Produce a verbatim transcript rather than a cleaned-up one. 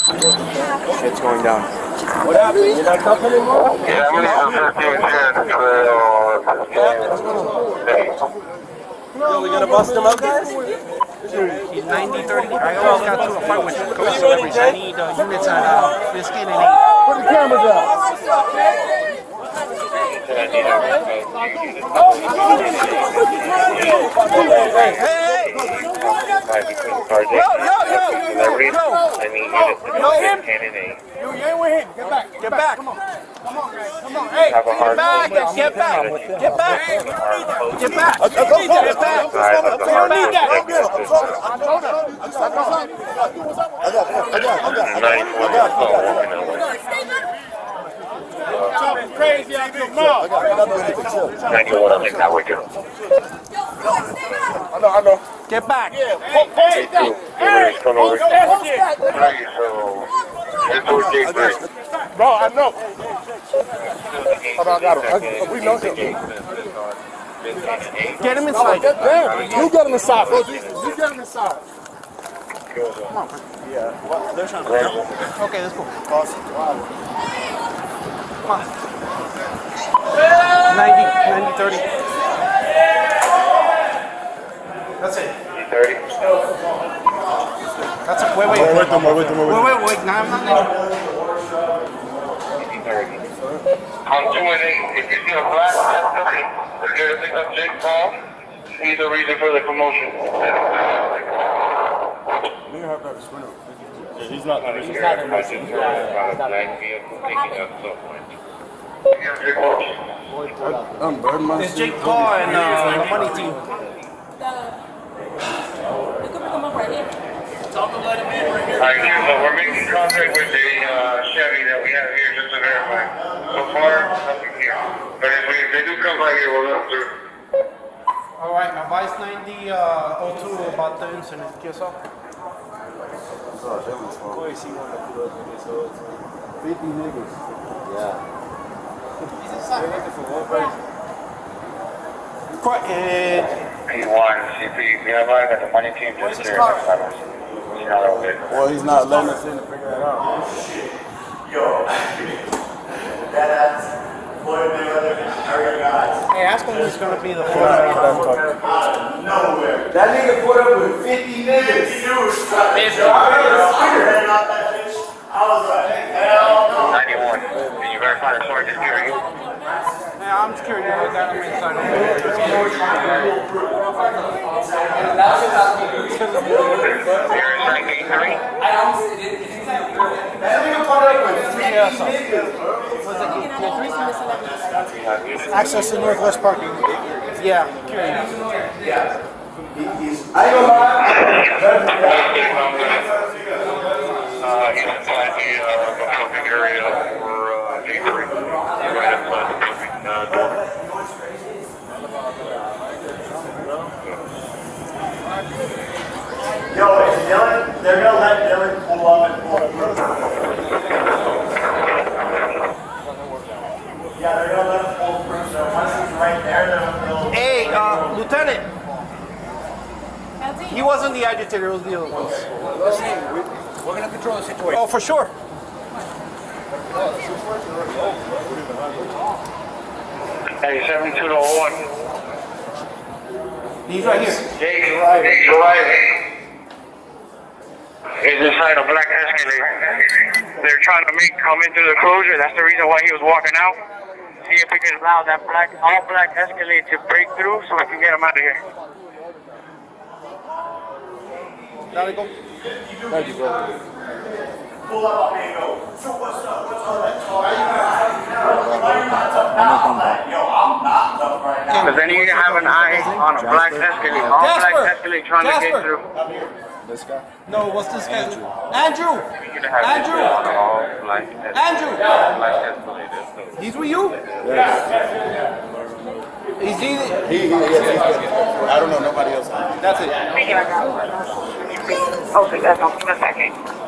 Shit's going down. What happened? You're not cuffing anymore? Yeah, I'm gonna Yo, we gonna bust him up, guys? He's ninety thirty. I always got to a fight with coach celebrities. I need uh, units on uh, biscuit and eight. Put the cameras out. Hey, hey! Yo, yo, yo! I mean, Yo, him! candidate. You ain't with him. Get back. Get back. Come on. Come on, guys. Come on. Hey, get back. Get back. Get back. Get back. Get back. You don't need that. I told him. I got it. I got it. I got it. Talking crazy out your mouth. ninety-one, I think that would do. I know, I know. Get back. Yeah. Hey, hey, hey. Hold that shit. Bro, I know. Hold on, I got him. We know him. Get him inside. You get him inside, bro. You get him inside. Come on. Yeah. They're trying to. Okay, let's go. Awesome. Come on. ninety, ninety, thirty. That's it. thirty. That's it. Wait, wait. Wait, wait, wait, wait, wait. Wait, wait, wait. Now I'm not going. I'm doing it. If you see a black, that's okay. If there's a Jake Paul, he's the reason for the promotion. You have that sprinter. He's not the reason. He's not the reason. He's not the reason. It's Jake Paul and uh, the money team. Alright, so we're making contact with the uh, Chevy that we have here just to verify. So far, nothing here. But if, we, if they do come by here, we'll look through. Alright, now Vice ninety oh two about the incident. ¿Qué pasó? fifty niggas. Yeah. He's inside. Quiet. P one, C P, we have like the money team just here. Well, he's not letting us in to figure it out. Yo, that ass, Floyd Mayweather, our guys. Hey, ask him who's going to be the Floyd Mayweather. Out of nowhere. That nigga put up with fifty niggas. fifty dudes. fifty. I was like, hell no. ninety-one, can you verify the source is here? Yeah, I'm just curious what that means. I don't Access to Northwest Parking. Yeah, curious. Yeah. I ain't gonna lie. Uh, he's inside the uh, booking area for uh, J three. Right outside the booking uh, door. Yo, is Dylan, they're gonna let Dylan pull up and pull up. Yeah, they're gonna let him pull through, so once he's right there, they'll... Hey, uh, Lieutenant. He wasn't the agitator, it was the other ones. We're going to control the situation. Oh, for sure. Hey, seventy-two to one. He's right here. Jake, Jake's right. He's inside a black Escalate. They're trying to make come into the closure. That's the reason why he was walking out. See if we can allow that black, all black Escalate to break through so we can get him out of here. There we go. Thank you, bro. Pull up on me and go, so what's up? What's all that talk? Why you not tough now? I'm like, yo, I'm not tough right now. Because then you have an eye on a black Escalate. All black Escalate trying Jasper. to get through. This guy? No, what's this guy? Andrew. Andrew. Andrew. He's with you? Yeah. Is he? He, he, yes, he's good. I don't know, nobody else. That's it. Okay, that's on the second.